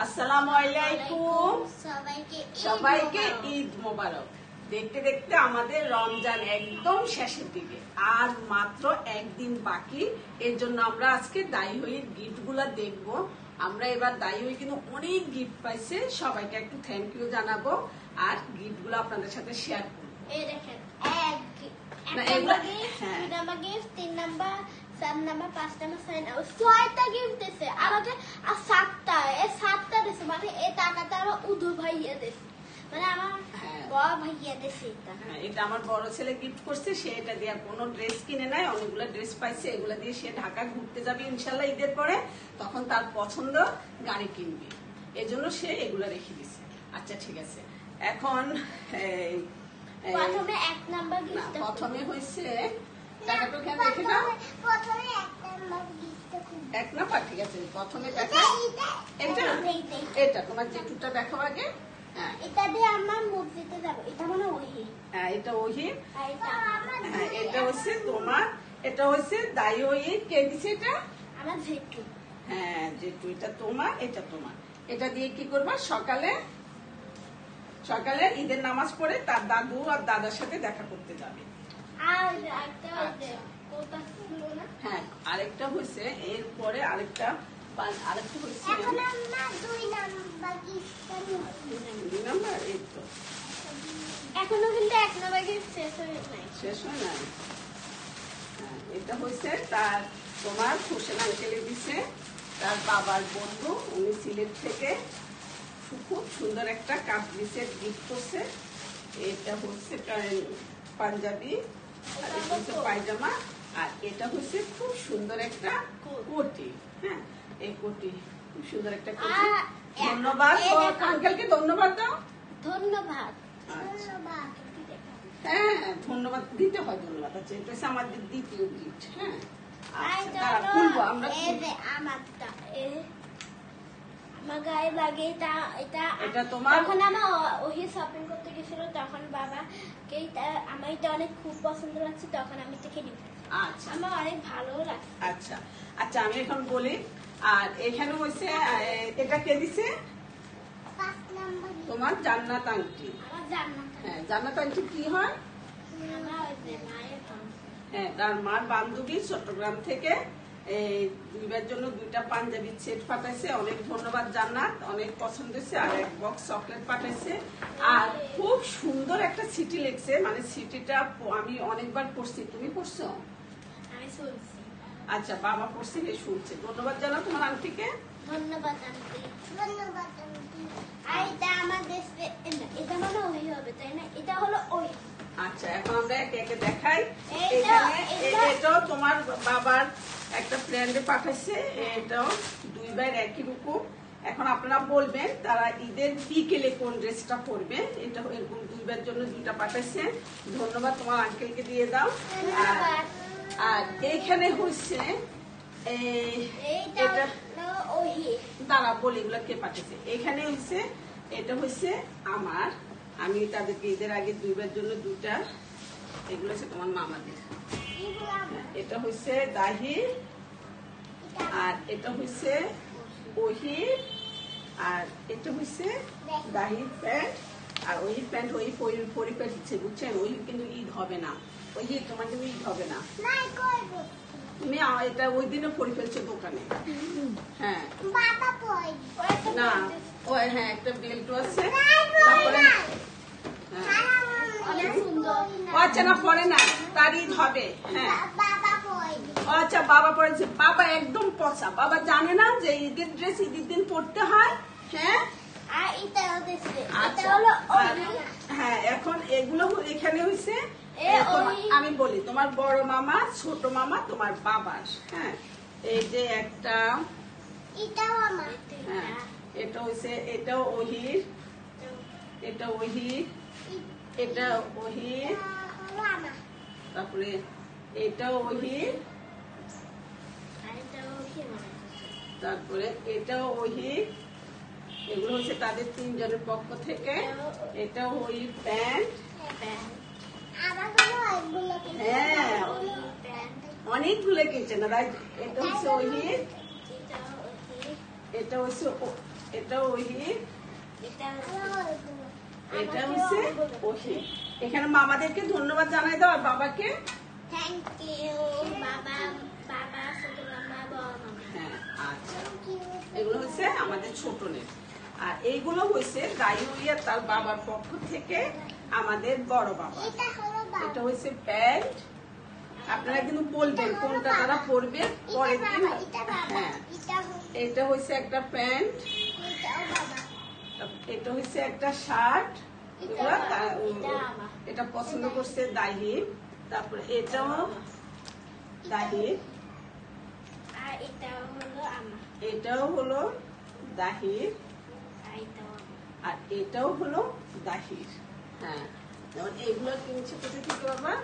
আসসালামু আলাইকুম সবাইকে ঈদ মোবারক। দেখতে দেখতে আমাদের রমজান একদম শেষের দিকে, আর মাত্র একদিন বাকি। এর জন্য আমরা আজকে দায়ী হইর গিফট গুলা দেখবো। আমরা এবার দায়ী হই কিন্তু অনেক গিফট পাইছে, সবাইকে একটু থ্যাংক ইউ জানাবো আর গিফট গুলো আপনাদের সাথে শেয়ার করবো। এটা আমার বড় ছেলে গিফট করছে, সে এটা দিয়ে কোনো ড্রেস কিনে নাই, অনেকগুলো ড্রেস পাইছে, এগুলা দিয়ে সে ঢাকা ঘুরতে যাবে ইনশাল্লাহ ঈদের পরে, তখন তার পছন্দ গাড়ি কিনবে, এজন্য সে এগুলা রেখে দিছে। আচ্ছা ঠিক আছে, এখন প্রথমে হয়েছে টাকাটা কেন রেখে দাও, এক নাম্বার ঠিক আছে। প্রথমে দেখো এটা তোমার জেঠুটা দেখো আগে। এটা দিয়ে আমার মসজিদে যাব, এটা মানে ওহি। হ্যাঁ এটা ওহি, এটা হচ্ছে তোমার, এটা হচ্ছে দায়ী ওহি। কে দিছে এটা? আমার জেঠু। হ্যাঁ জেঠু, এটা তোমার, এটা তোমার। এটা দিয়ে কি করবা, সকালে সকালে ঈদের নামাজ পড়ে তার দাদু আর দাদার সাথে দেখা করতে যাবে। হ্যাঁ আরেকটা হয়েছে, এরপরে আরেকটা হয়েছে এখনো কিন্তু এক নাম্বার গিফট শেষ হয় নাই। এটা হয়েছে তার তোমার হোসেন আঙ্কেলে দিছে, তার বাবার বন্ধু, উনি সিলেট থেকে খুব সুন্দর একটা কাপড় সেট গিফট করছে। এটা হচ্ছে পাঞ্জাবি, আর এটা হচ্ছে পায়জামা, আর এটা হচ্ছে খুব সুন্দর একটা কোটি। হ্যাঁ এই কোটি খুব সুন্দর একটা কোটি। ধন্যবাদ আঙ্কেলকে, ধন্যবাদ দাও। ধন্যবাদ। হ্যাঁ ধন্যবাদ দিতে হয়, ধন্যবাদ। আচ্ছা এটা হচ্ছে আমাদের দ্বিতীয় গিফট। হ্যাঁ আমার গায়ে লাগে এটা তোমার। যখন আমার ওহি শপিং করতে গেছিল তখন বাবাকে আমার এটা অনেক খুব পছন্দ লাগছে, তখন আমি থেকে গিফট। আচ্ছা আমার অনেক ভালো লাগছে। আচ্ছা আচ্ছা আমি এখন বলি। আর এখানে হচ্ছে এটা কে দিছে? তোমার জান্নাত আন্টি। হ্যাঁ জান্নাত আন্টি কি হয়? হ্যাঁ তার মার বান্ধবী চট্টগ্রাম থেকে দুইবার জন্য দুইটা পাঞ্জাবি সেট পাঠাইছে। অনেক ধন্যবাদ জান্নাত, অনেক পছন্দ হয়েছে। আর এক বক্স চকলেট পাঠাইছে, আর খুব সুন্দর একটা সিটি লিখছে, মানে সিটিটা আমি অনেকবার পড়ছি। তুমি পড়ছো? আচ্ছা বাবা পড়ছে, শুনছে। ধন্যবাদ জানাও তোমার আন্টিকে। ধন্যবাদ আন্টি। ধন্যবাদ আন্টি। আর এটা আমাদের এটা মানে ওই হবে তাই না? এটা হলো ওই। আচ্ছা এখন আমরা একে একে দেখাই। এটাও তোমার বাবার একটা ফ্রেন্ডে পাঠাইছে, এটাও দুইবার একই রকম। এখন আপনারা বলবেন তারা ঈদের বিকেলে কোন ড্রেসটা পরবে। এটা এরকম দুইবার জন্য দুইটা পাঠাইছে। ধন্যবাদ তোমার আঙ্কেলকে দিয়ে দাও। আর এইখানে হচ্ছে এটা দাঁড়া বলি এগুলো কে পাঠিয়েছে। এখানে হচ্ছে এটা হচ্ছে আমার, আমি তাদেরকে ঈদের আগে দুইবার জন্য দুইটা, এগুলো হচ্ছে তোমার মামাদের। এটা হচ্ছে দাহি, আর এটা হচ্ছে ওহি, আর এটা হচ্ছে দাহির প্যান্ট। আর ওই প্যান্ট ওই পরিপাট দিচ্ছে, বুঝছেন? ওই কিন্তু ঈদ হবে না, ওই তোমার কিন্তু ঈদ হবে না। তুমি এটা ওই দিনে পরে ফেলছো দোকানে। হ্যাঁ না ওই হ্যাঁ একটা বেল্টও আছে। তারপরে আচ্ছা না পরে না, তার ঈদ হবে। হ্যাঁ আচ্ছা বাবা পড়েছে, বাবা একদম পচা, বাবা জানে না যে ঈদের ড্রেস ঈদের দিন পড়তে হয়। হ্যাঁ হ্যাঁ এখন এগুলো এখানে হয়েছে। আমি বলি তোমার বড় মামা, ছোট মামা, তোমার বাবার। হ্যাঁ এই যে একটা, হ্যাঁ এটা হয়েছে, এটাও ওহির, এটা ওহির, এটা ওহির, তারপরে এটাও ওহির, তারপরে এটাও ওহির। এগুলো হচ্ছে তাদের তিনজনের পক্ষ থেকে। এটাও ওই প্যান্ট। হ্যাঁ অনেকগুলো কিনছে না, এটা হচ্ছে ওই, এটা হচ্ছে এটা ওহি, এটা হচ্ছে ওহি। এখানে মামাদেরকে ধন্যবাদ জানাই দাও আর বাবাকে থ্যাংক ইউ বাবা, বাবা ছোট মামা, বড় মামা। হ্যাঁ আচ্ছা, এগুলো হচ্ছে আমাদের ছোটনের। আর এইগুলো হচ্ছে দাইয়া তার বাবার পক্ষ থেকে আমাদের বড় বাবা। এটা হচ্ছে প্যান্ট, আপনারা কিন্তু বলবেন কোনটা তারা পরবে পরের দিন। হ্যাঁ এটা হচ্ছে একটা প্যান্ট, এটা হচ্ছে একটা শার্ট, এটা পছন্দ করছে দাহিব। তারপরে এটাও দাহিব, আর এটাও হলো আমার, এটাও হলো দাহির, আর এটাও হলো দাহির। হ্যাঁ যেমন এইগুলো কিনছে কোথা থেকে বাবা?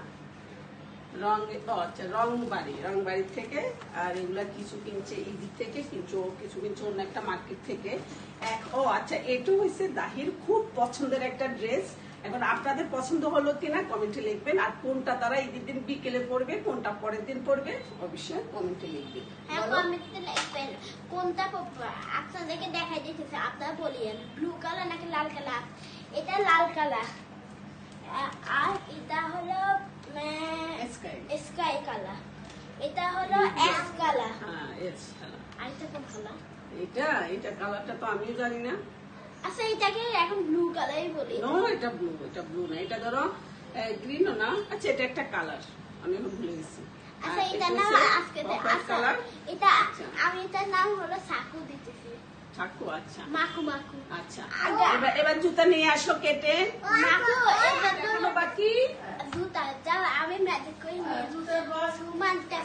রংবাড়ি থেকে। আর এগুলা কিছু কিনছে ইদি থেকে, কিছু কিনছে অন্য একটা মার্কেট থেকে। ও আচ্ছা, এটা হচ্ছে দাহির খুব পছন্দের একটা ড্রেস। এখন আপনাদের পছন্দ হলো কিনা কমেন্টে লিখবেন, আর কোনটা তারা ঈদের দিন বিকেলে পড়বে, কোনটা পরের দিন পড়বে অবশ্যই কমেন্টে লিখবেন। হ্যাঁ কমেন্টে লিখবেন কোনটা আপনাদেরকে দেখাই দিতেছে, আপনারা বলিয়েন ব্লু কালার নাকি লাল কালার। এটা লাল কালার, আর এটা হলো স্কাই কালার, এটা হলো এস কালার। হ্যাঁ এস কালার। আর এটা কোন কালার? এটা কালারটা তো আমিও জানি না। আচ্ছা এটাকে এখন ব্লু কালারই বলি। নো এটা ব্লু না, এটা ধরো গ্রিনও না। আচ্ছা এটা একটা কালার, আমি এখন ভুলে গেছি। আচ্ছা এটা নাম আজকে কালার, এটা আমি এটার নাম হলো সাকু দিতেছি। সাকু, আচ্ছা মাকু মাকু। আচ্ছা এবার জুতা নিয়ে আসো কেটে। মাকু এটা এখনো বাকি জুতা, যাও আমি ম্যাজিক করে নিয়ে সুমানটা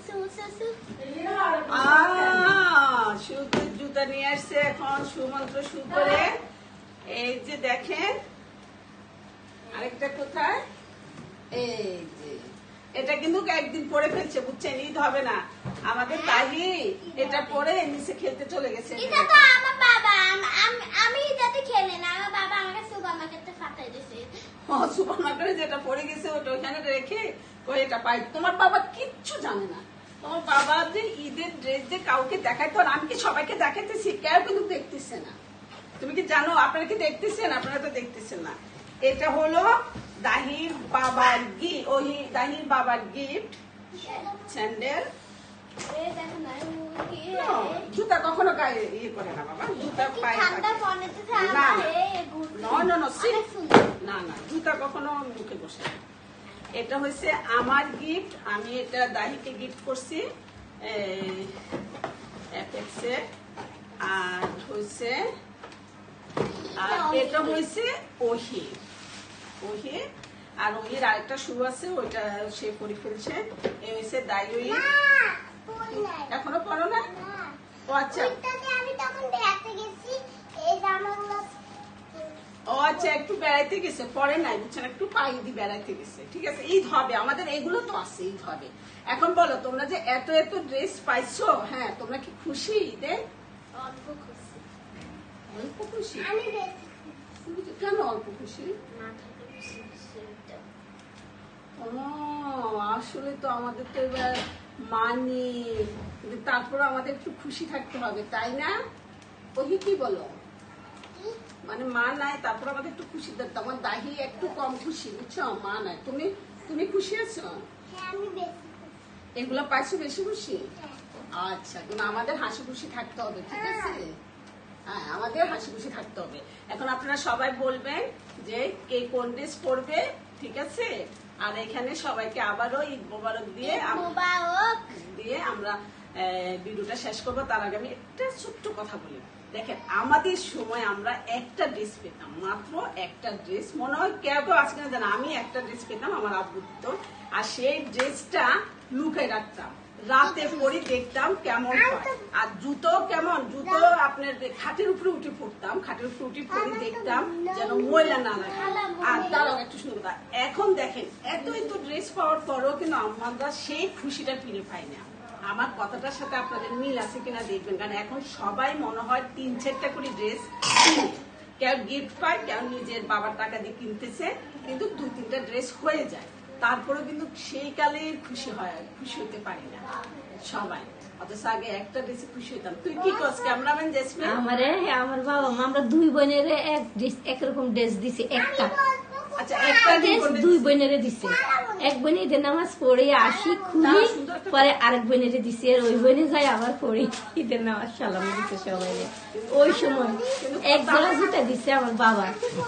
জুতা নিয়ে আসছে এখন সুমন্ত্র শু করে। এই যে দেখেন আরেকটা কোথায়, এই যে এটা কিন্তু একদিন পরে ফেলছে বুঝছেন, ঈদ হবে না আমাদের। তাহি এটা পরে নিচে খেলতে চলে গেছে। এটা তো আমার বাবা, আমি এটাতে খেলি না, আমার বাবা আমাকে সুপার মার্কেটে পাঠিয়ে দিয়েছে। সুপার মার্কেটে যেটা পড়ে গেছে ওটা ওখানে রেখে এটা পাই। তোমার বাবা কিচ্ছু জানে না। তোমার বাবা যে ঈদের ড্রেস যে কাউকে দেখাইতো না, আমি কি সবাইকে দেখাইতেছি? কেউ কিন্তু দেখতেছে না। তুমি কি জানো? আপনারা কি দেখতেছেন? আপনারা তো দেখতেছেন না। এটা হলো দাহির বাবার দাহির বাবার গিফট স্যান্ডেল। জুতা কখনো গায়ে ইয়ে করে না বাবা, জুতা পায়ে না, জুতা কখনো মুখে বসে না। এটা হচ্ছে আমার গিফট, আমি এটা দাহিকে গিফট করছি অ্যাপেক্সে। আর হচ্ছে এটা হয়েছে ওহি। আর ওহির আরেকটা শু আছে, ওইটা সে পরে ফেলছে। এই হয়েছে দাই। এখনো পড়ো না? ও আচ্ছা, ও আচ্ছা একটু বেড়াইতে গেছে, পরে নাই বুঝছেন, একটু পায়ে দিয়ে বেড়াইতে গেছে। ঠিক আছে, ঈদ হবে আমাদের, এগুলো তো আছে, ঈদ হবে। এখন বলো তোমরা যে এত ড্রেস পাইছো, হ্যাঁ তোমরা কি খুশি ঈদে? অল্প খুশি। অল্প খুশি? কেন অল্প খুশি? আসলে তো আমাদের তো এবার মানি, তারপর আমাদের একটু খুশি থাকতে হবে, তাই না? ওহি কি বলো? মানে মা নাই, তারপর আমাদের একটু খুশি থাকতে। আমার দাহি একটু কম খুশি বুঝছো, মা নাই। তুমি খুশি আছো? এগুলো পাইছো বেশি খুশি? আচ্ছা, কিন্তু আমাদের হাসি খুশি থাকতে হবে, ঠিক আছে? হ্যাঁ আমাদের হাসি খুশি থাকতে হবে। এখন আপনারা সবাই বলবেন যে কে কোন ড্রেস পরবে, ঠিক আছে? আর এখানে সবাইকে আবারও ঈদ মোবারক দিয়ে আমরা ভিডিওটা শেষ করবো। তার আগে আমি একটা ছোট্ট কথা বলি। দেখেন আমাদের সময় আমরা একটা ড্রেস পেতাম, মাত্র একটা ড্রেস। মনে হয় কেউ আজকে না জানা, আমি একটা ড্রেস পেতাম, আমার আব্বু দিত। আর সেই ড্রেসটা লুকাই রাখতাম, রাতে পরে দেখতাম কেমন হয়। আর জুতো কেমন, জুতো আপনার খাটের উপরে উঠে পড়তাম, খাটের উপরে উঠে পরে দেখতাম যেন ময়লা না লাগে। আর তারাও একটু শুনে কথা, এখন দেখেন এত ড্রেস পাওয়ার পরও কিন্তু আমরা সেই খুশিটা ফিরে পাই না। আমার কথাটার সাথে আপনাদের মিল আছে কিনা দেখবেন, কারণ এখন সবাই মনে হয় 3-4টা করে ড্রেস কিনে, কেউ গিফট পায়, কেউ নিজের বাবার টাকা দিয়ে কিনতেছে, কিন্তু 2-3টা ড্রেস হয়ে যায়। তারপরে কিন্তু সেই কালের খুশি হয়, খুশি হতে পারি না সবাই। অথচ আগে একটা ড্রেসে খুশি হইতাম। তুই কি করছ ক্যামেরাম্যান জেসমিন? আমার বাবা মা আমরা দুই বোনের একরকম ড্রেস দিছে, একটা আচ্ছা একটা ড্রেস দুই বোনের দিছে। এক বোনে ঈদের নামাজ পড়ে আসি খুলি, পরে আরেক বোনের দিছে, আর ওই বোনে যাই আবার পড়ি ঈদের নামাজ সালাম দিছে সবাই। ওই সময় এক জোড়া জুতা দিছে আমার বাবা।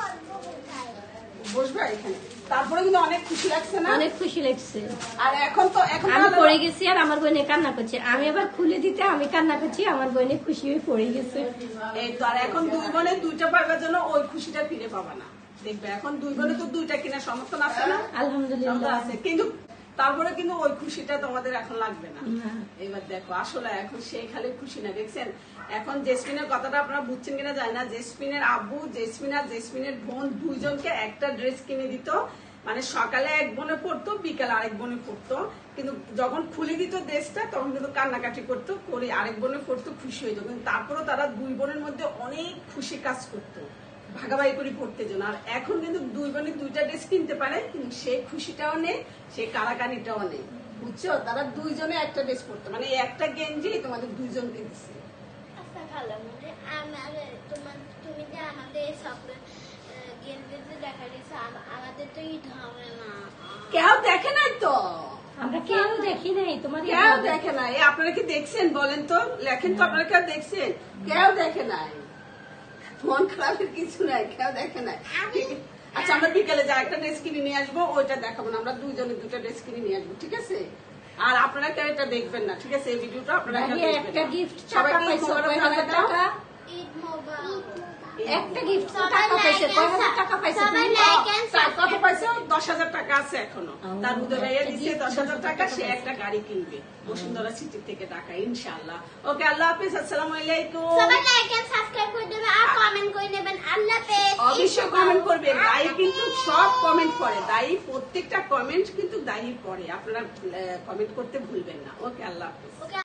বসবে এখানে। তারপরে কিন্তু অনেক খুশি লাগছে না? অনেক খুশি লাগছে। আর এখন তো এখন আমি পড়ে গেছি আর আমার বোনে কান্না করছে, আমি আবার খুলে দিতে আমি কান্না করছি, আমার বোনে খুশি হয়ে পড়ে গেছে। এই তো, আর এখন দুই বোনে দুইটা পাইবার জন্য ওই খুশিটা ফিরে পাবা না। দেখবে এখন দুই বোনে তো দুইটা কিনা সমর্থন আছে না? আলহামদুলিল্লাহ আছে, কিন্তু তারপরে কিন্তু ওই খুশিটা তোমাদের এখন লাগবে না। এবার দেখো আসলে এখন সেই খালি খুশি না, দেখছেন? এখন জেসমিনের কথাটা আপনারা বুঝছেন কিনা জানি না। জেসমিনের আব্বু, জেসমিন আর জেসমিনের বোন দুইজনকে একটা ড্রেস কিনে দিত। মানে সকালে এক বোনে পড়তো, বিকালে আরেক বোনে পড়তো, কিন্তু যখন খুলে দিত ড্রেসটা তখন কিন্তু কান্নাকাটি করতো, করে আরেক বোনে পড়তো, খুশি হইতো। কিন্তু তারপরেও তারা দুই বোনের মধ্যে অনেক খুশি কাজ করতো, ভাগাভাগি করে পড়তে জন্য। আর এখন কিন্তু দুই বোনে দুইটা ড্রেস কিনতে পারে, কিন্তু সেই খুশিটাও নেই, সেই কারাকানিটাও নেই, বুঝছো? তারা দুইজনে একটা ড্রেস পড়তো, মানে একটা গেঞ্জি তোমাদের দুইজনকে দিচ্ছে। আচ্ছা খালামুনি, তুমি যে আমাদের সব গেঞ্জিতে দেখা দিয়েছো, আমাদের তো ঈদ হবে না। কেউ দেখে নাই তো, আমরা কেউ দেখি নাই, তোমার কেউ দেখে নাই। আপনারা কি দেখছেন বলেন তো? লেখেন তো, আপনারা কেউ দেখছেন? কেউ দেখে নাই। মন খারাপের কিছু নাই, কেউ দেখে নাই। আচ্ছা আমরা বিকেলে যা একটা ড্রেস কিনে নিয়ে আসবো, ওইটা দেখাবো না, আমরা দুইজনে দুটো ড্রেস কিনে নিয়ে আসবো, ঠিক আছে? আর আপনারা কেউ এটা দেখবেন না, ঠিক আছে? এই ভিডিওটা আপনারা একটা গিফট সবাইকে টাকা, ঈদ মোবারক। একটা গিফট টাকা পাইছে, 10,000 টাকা পাইছে। সবাই লাইক এন্ড কত পাইছে? 10,000 টাকা আছে এখনো। তার বুধে ভাইয়া দিচ্ছে 10,000 টাকা, সে একটা গাড়ি কিনবে বসুন্ধরা সিটি থেকে টাকা, ইনশাআল্লাহ। ওকে, আল্লাহ হাফেজ, আসসালামু আলাইকুম। সবাই লাইক এন্ড সাবস্ক্রাইব করে দেবেন আর কমেন্ট করে নেবেন। আল্লাহ হাফেজ। অবশ্যই কমেন্ট করবেন, দায়ী কিন্তু সব কমেন্ট করে, দায়ী প্রত্যেকটা কমেন্ট কিন্তু দায়ী পড়ে, আপনারা কমেন্ট করতে ভুলবেন না। ওকে, আল্লাহ হাফেজ।